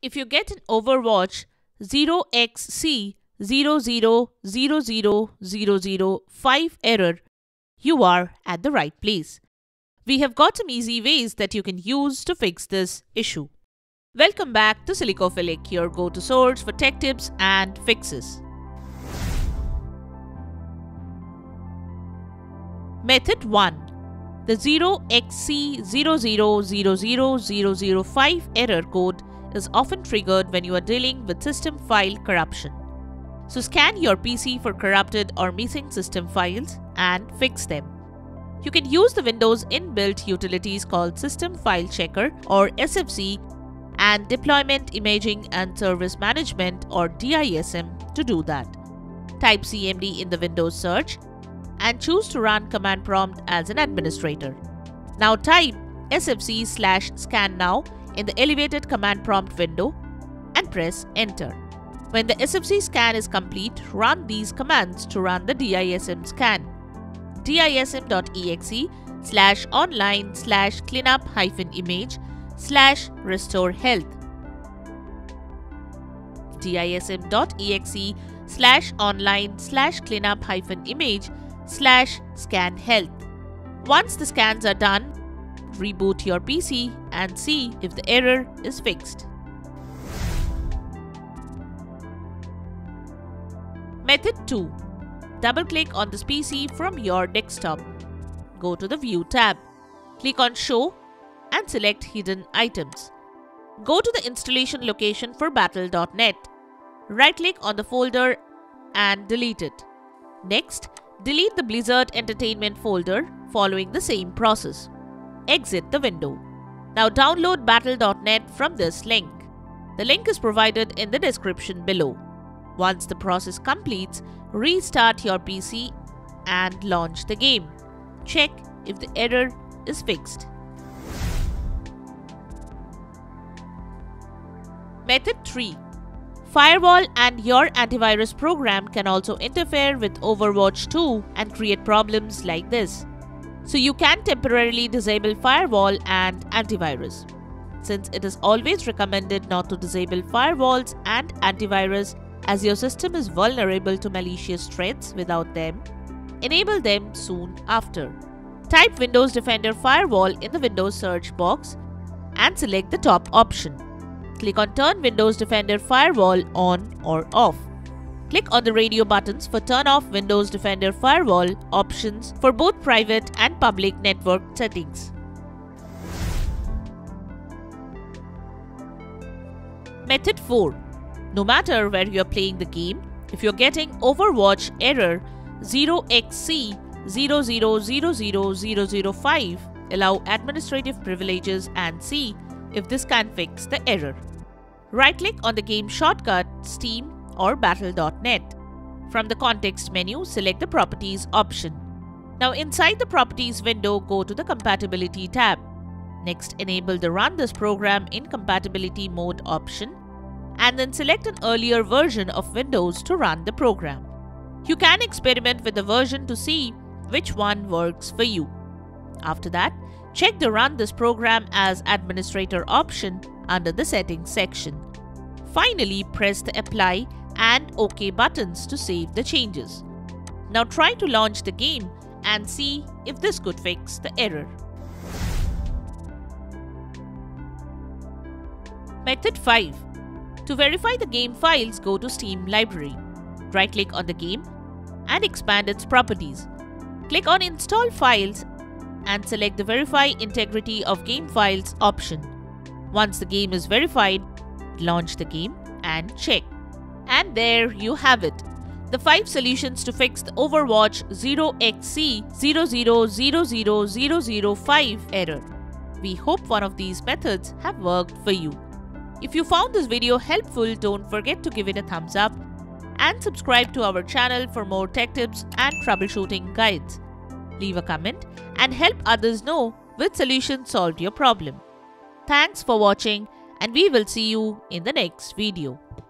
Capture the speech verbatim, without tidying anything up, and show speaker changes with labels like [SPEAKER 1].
[SPEAKER 1] if you get an Overwatch zero x c zero zero zero zero zero zero five error, you are at the right place. We have got some easy ways that you can use to fix this issue. Welcome back to Silicophilic, your go-to source for tech tips and fixes. Method one. The zero x c zero zero zero zero zero zero five error code is often triggered when you are dealing with system file corruption. So scan your P C for corrupted or missing system files and fix them. You can use the Windows inbuilt utilities called System File Checker or S F C and Deployment Imaging and Service Management or D I S M to do that. Type C M D in the Windows search and choose to run command prompt as an administrator. Now type S F C slash scan now in the elevated command prompt window and press enter. When the S F C scan is complete, run these commands to run the D I S M scan. dism.exe slash online slash cleanup hyphen image slash restore health. dism.exe slash online slash cleanup hyphen image slash scan health. Once the scans are done, reboot your P C and see if the error is fixed. Method two. Double-click on this P C from your desktop. Go to the View tab. Click on Show and select Hidden Items. Go to the installation location for battle dot net. Right-click on the folder and delete it. Next, delete the Blizzard Entertainment folder following the same process. Exit the window. Now download battle dot net from this link. The link is provided in the description below. Once the process completes, restart your P C and launch the game. Check if the error is fixed. Method three. Firewall and your antivirus program can also interfere with Overwatch two and create problems like this. So you can temporarily disable firewall and antivirus. Since it is always recommended not to disable firewalls and antivirus as your system is vulnerable to malicious threats without them, enable them soon after. Type Windows Defender Firewall in the Windows search box and select the top option. Click on Turn Windows Defender Firewall on or off. Click on the radio buttons for Turn off Windows Defender Firewall options for both private and public network settings. Method four. No matter where you are playing the game, if you are getting Overwatch error zero x c zero zero zero zero zero zero five, allow administrative privileges and see if this can fix the error. Right-click on the game shortcut, Steam or battle dot net. From the context menu, select the Properties option. Now inside the Properties window, go to the Compatibility tab. Next, enable the Run this program in Compatibility mode option and then select an earlier version of Windows to run the program. You can experiment with the version to see which one works for you. After that, check the Run this program as Administrator option under the Settings section. Finally, press the Apply and OK buttons to save the changes. Now try to launch the game and see if this could fix the error. Method five. To verify the game files, go to Steam Library. Right-click on the game and expand its properties. Click on Install Files and select the Verify Integrity of Game Files option. Once the game is verified, launch the game and check. And there you have it. The five solutions to fix the Overwatch zero x c zero zero zero zero zero zero five error. We hope one of these methods have worked for you. If you found this video helpful, don't forget to give it a thumbs up and subscribe to our channel for more tech tips and troubleshooting guides. Leave a comment and help others know which solution solved your problem. Thanks for watching and we will see you in the next video.